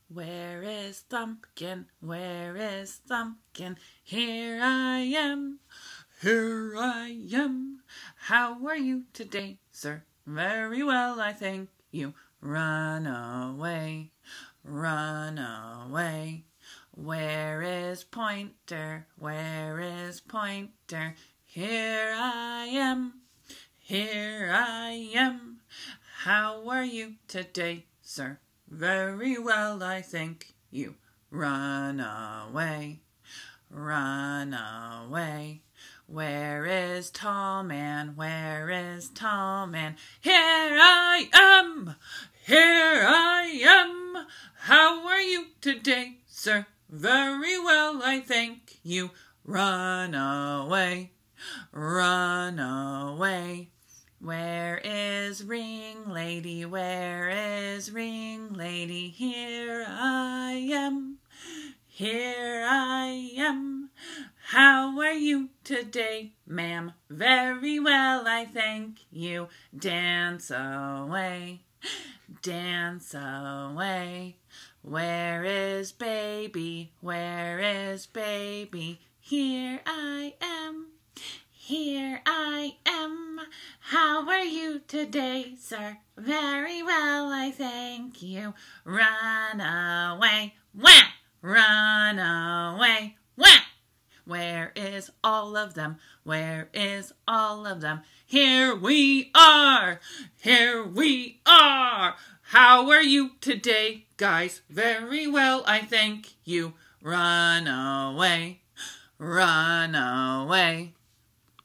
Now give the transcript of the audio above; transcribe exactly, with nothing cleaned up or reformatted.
Where is Thumbkin? Where is Thumbkin? Here I am, here I am. How are you today, sir? Very well, I thank you. Run away, run away. Where is Pointer? Where is Pointer? Here I am, here I am. How are you today, sir? Very well, I thank you. Run away, run away. Where is Tall Man? Where is Tall Man? Here I am, here I am. How are you today, sir? Very well, I thank you. Run away, run away. Where is Ring Lady? Where is Ring Lady? Here I am, here I am. How are you today, ma'am? Very well, I thank you. Dance away, dance away. Where is Baby? Where is Baby? Here I am, here I am. How are you today, sir? Very well, I thank you. Run away, wham! Run away, wham! Where is all of them? Where is all of them? Here we are! Here we are! How are you today, guys? Very well, I thank you. Run away, run away.